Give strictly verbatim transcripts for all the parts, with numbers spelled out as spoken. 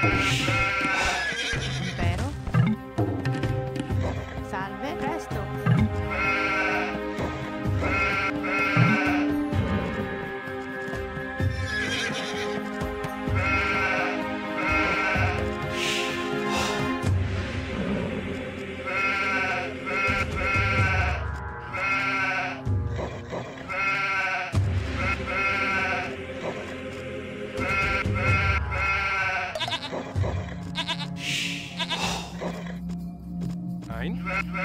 Impero. Salve, presto. Ein.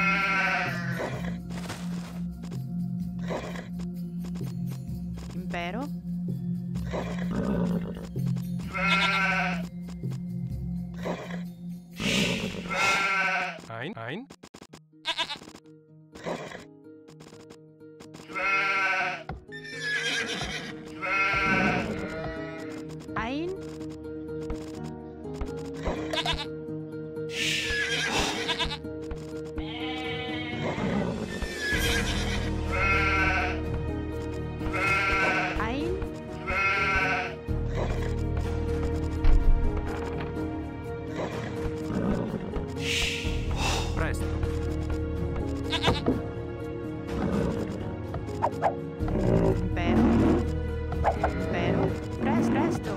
Impero. Ein. Ein. Ein. Ein. Presto. Impero. Impero. Pres, presto.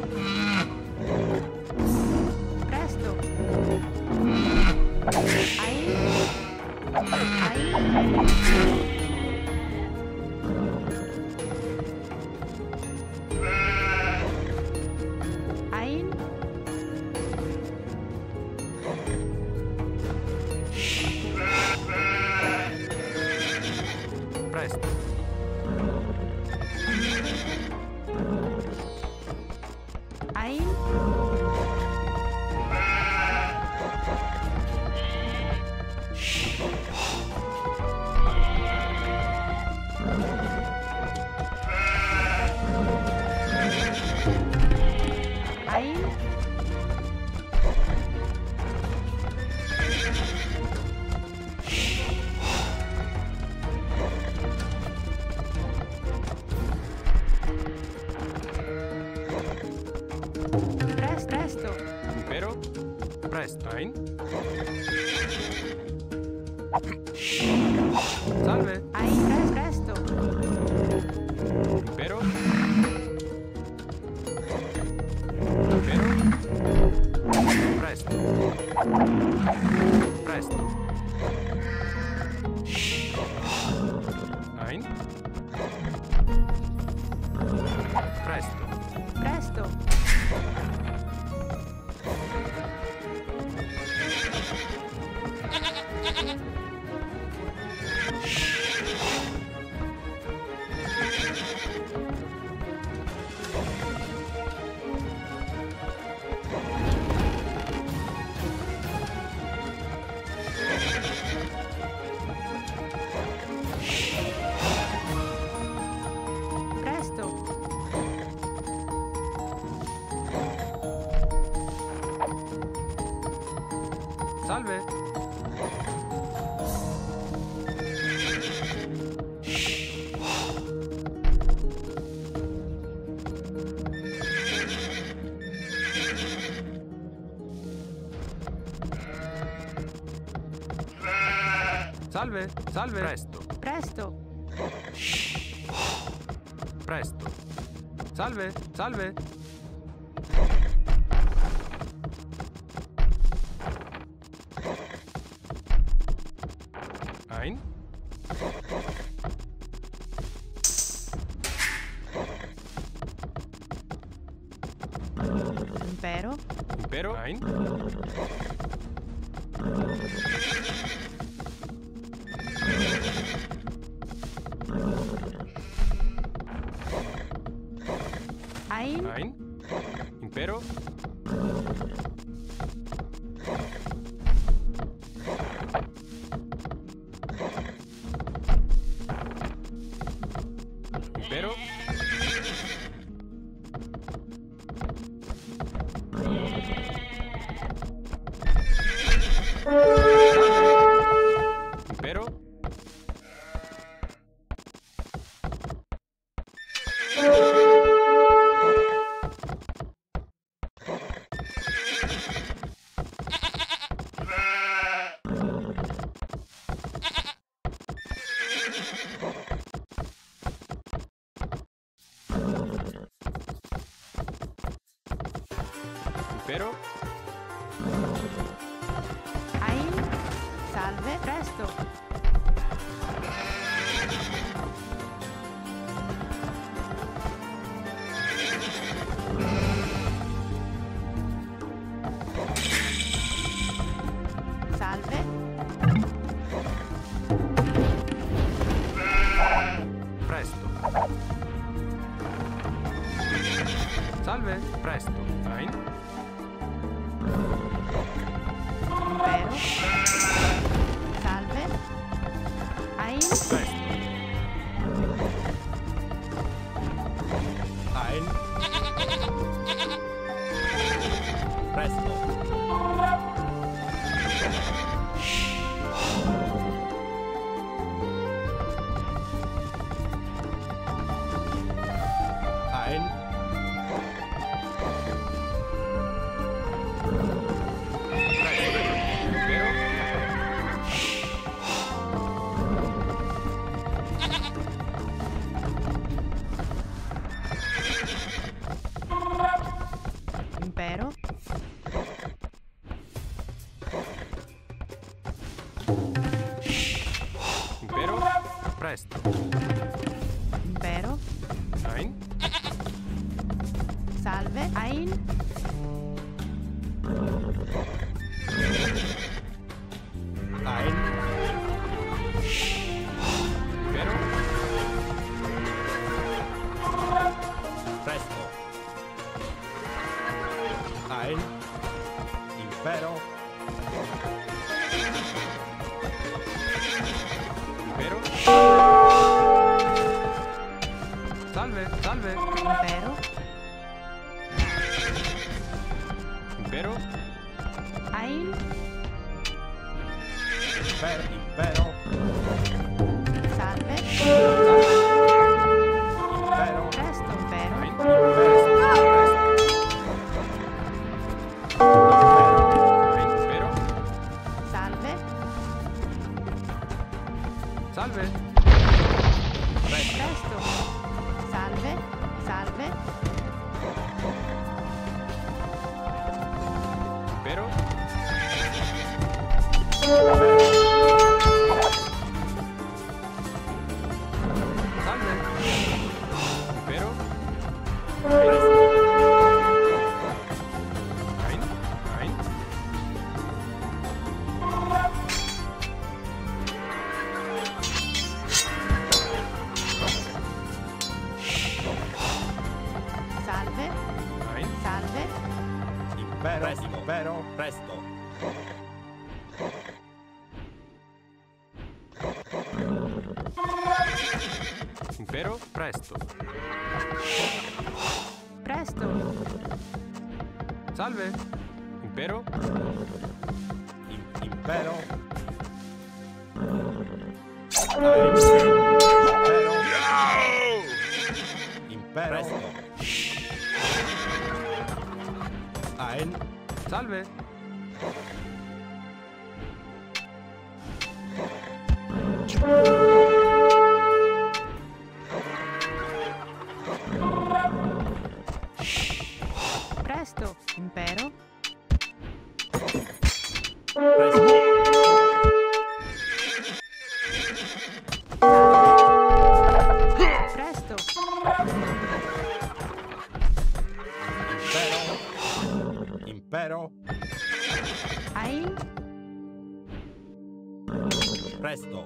Presto. Ein. Ein. Ein. Presto. Ein. Ein. Pres, presto. Impero. Presto. Ein. Salve. Ein, pres, presto. Impero. Impero. Presto. Presto. Ein. Presto. Presto. Presto. Salve. Salve. Salve. Presto. Presto. Presto. Salve. Salve. Ein. Impero. Impero. Ein. Ein. Ein. Impero. Impero. Impero. Ein. Salve, presto. Salve. Presto. Salve, presto. Ein. Vero. Salve. Ein. Presto. Ein. Presto. Ein. Impero. Impero. Impero. Presto. Impero. Ein. Salve. Ein. Ein. Impero. Presto. Ein. Impero. Impero. Salve, salve. Impero. Impero. Ein. Per impero. Salve. Impero. Presto. Impero. Ein. Impero. Ein. Impero. Salve. Salve. Presto. Salve. Salve. Impero. Salve. Impero. Ein. Ein. Salve. Ein. Salve. Impero. Impero. Presto. Impero. Presto. Presto. Salve. Impero. Im- impero. Impero. Impero. Presto. Ein. Salve. Presto. Impero. Presto. Presto. Impero. Impero. Ein. Presto.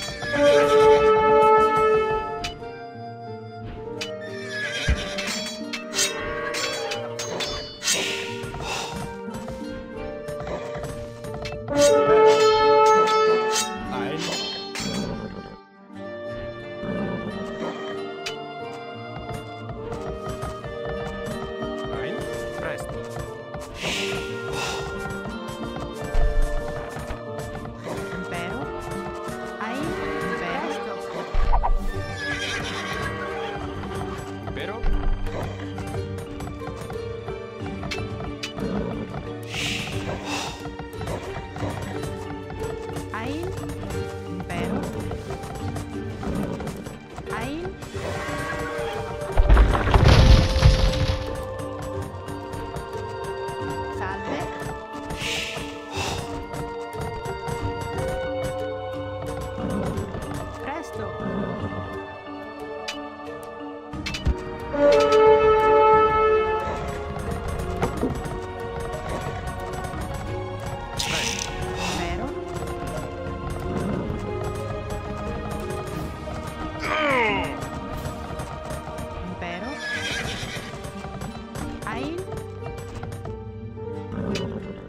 Ein. Ein. Presto. Impero. Ein. Presto. Impero.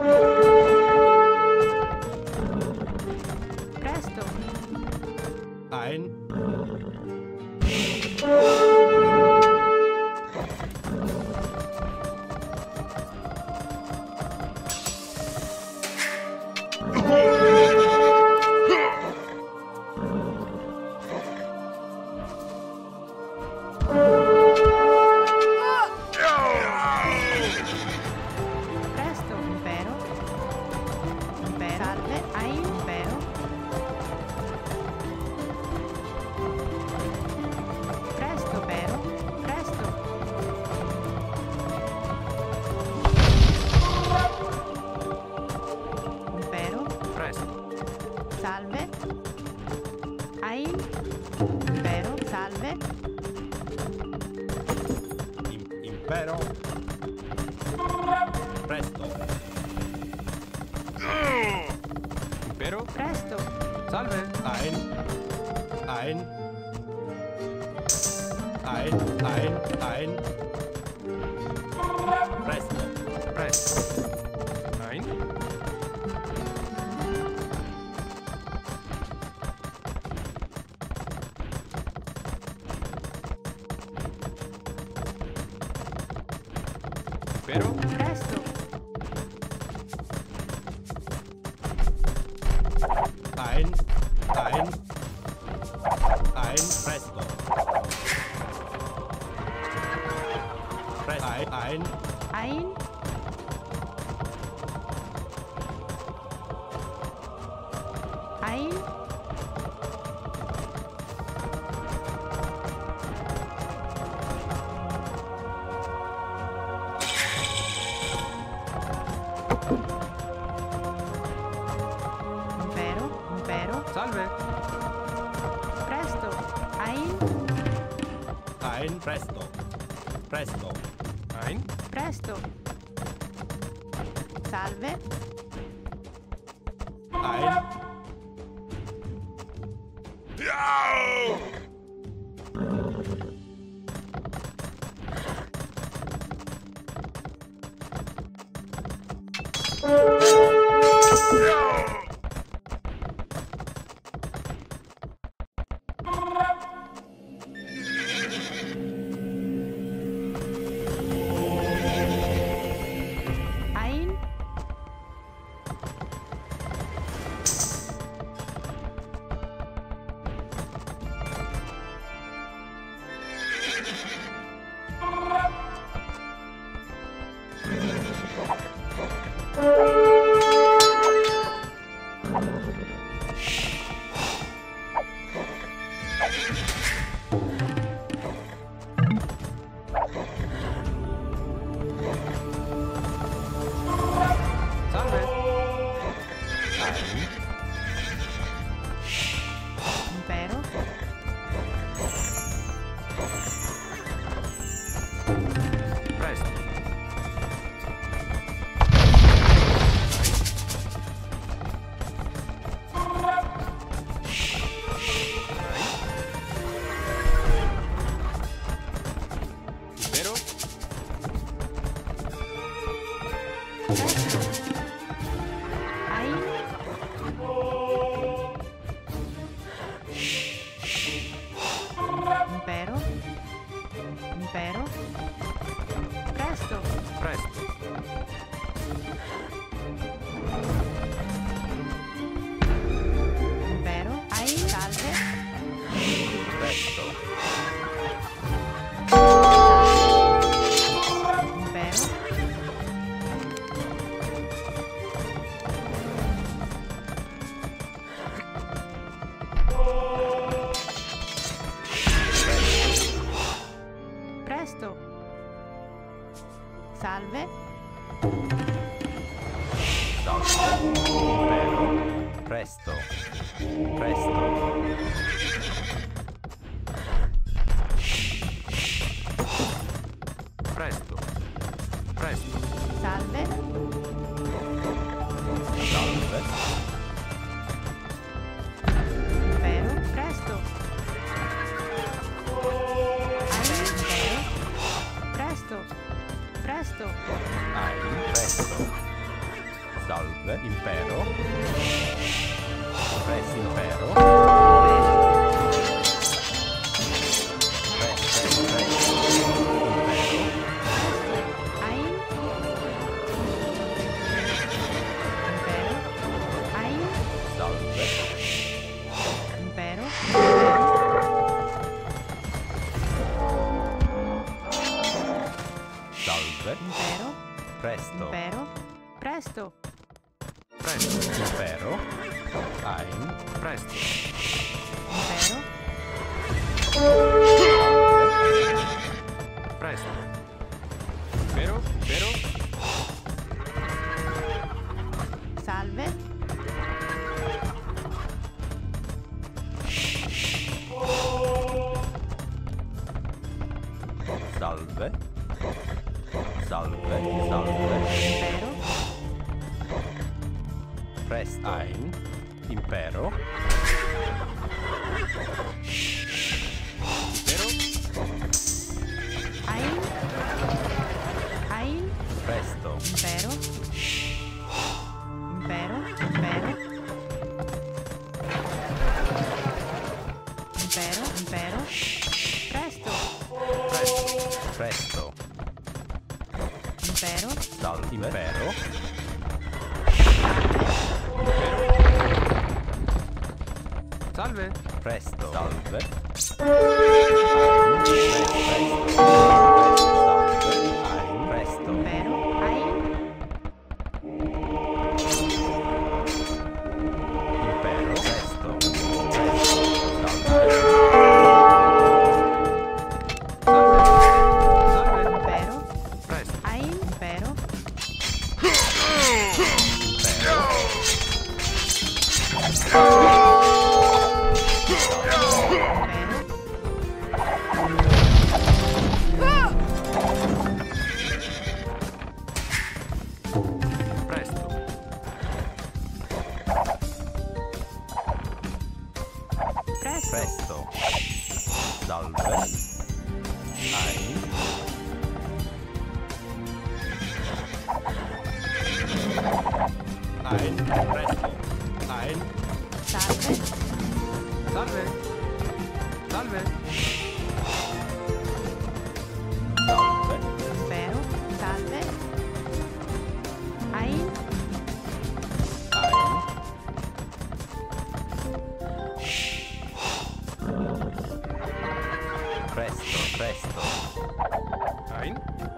Presto. Ein. Presto, impero. Impero. Salve, ein, impero. Presto, impero. Presto. Impero. Presto. Salve. Ein. Impero. Salve. Im- impero. Presto. Impero. Presto. Salve. Ein. Ein. Ein. Ein. Ein. Presto. Presto. Ein. Impero. Presto. Ein. Ein. Ein. Presto. Presto. Ein. Ein. Ein. Ein. Impero. Impero. Salve. Presto. Ein. Ein. Presto. Presto. Ein. Presto. Salve. Ein. Ein. Salve. Impero. Presto. Impero. Presto. Ein. Impero. Impero. Presto. Presto. Impero. Ein. Salve. Presto. Impero. Presto. Salve. Impero. Presto. Presto. Presto. Presto. Salve. Salve. Impero. Presto. Ein. Impero. Presto. Presto. Ein. Presto. Salve, impero. Presto, impero. Presto, presto, impero. Ein. Impero. Ein. Salve, Impero. salve. Impero. Presto, Impero. Presto. Presto. impero. Ein, Presto. Impero. Presto. Impero. Impero. Salve. salve. Salve, salve. Impero. Presto, ein, impero. Impero. Ein. Ein. Presto, Impero. Impero. Impero. Impero. Impero. Presto. presto. Impero. Salve, impero. Salve. Presto, salve. Presto, Impero. Ein. impero, presto, presto, salve. Salve. Impero. Presto. Ein. Impero. Impero. Presto. Presto. Presto, salve. Ein, ein, presto, ein, Salve. Salve. Salve. salve, Impero. Salve. Ein. ein, presto, presto, Ein.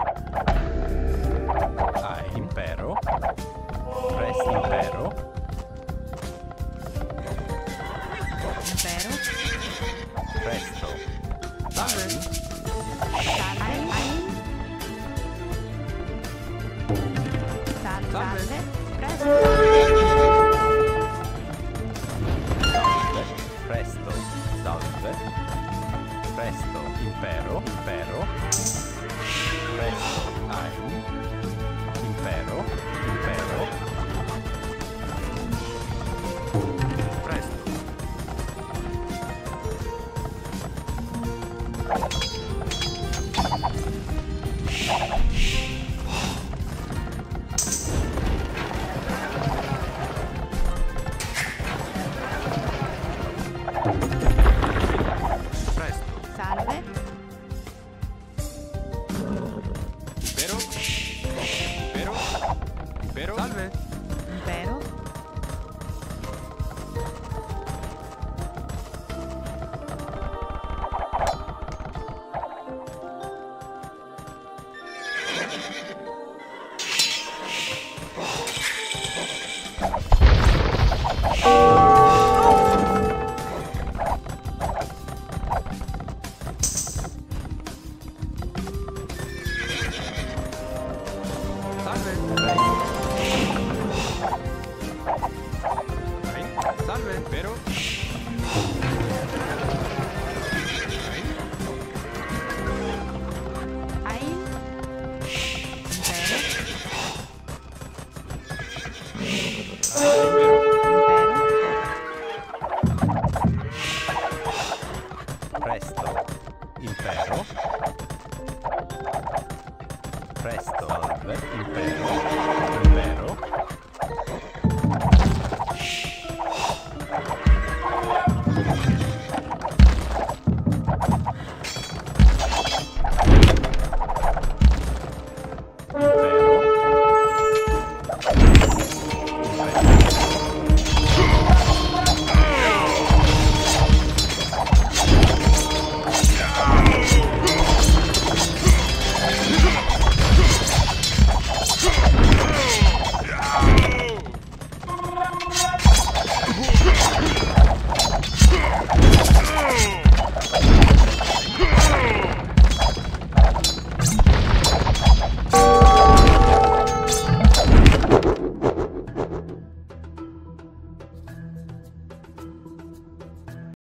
ein, impero, presto, impero, Impero. presto, Salve. Salve. Ein. Salve. Salve. Presto. salve, presto, salve, presto, impero, impero, presto, ein, impero, impero, Presto. Presto. Salve. Impero. Impero. Impero. Salve. Impero. Salve. Ein. Salve. Impero. Ein. Ein. Impero. Impero. Impero. presto, impero, presto, salve, impero, impero, Salve.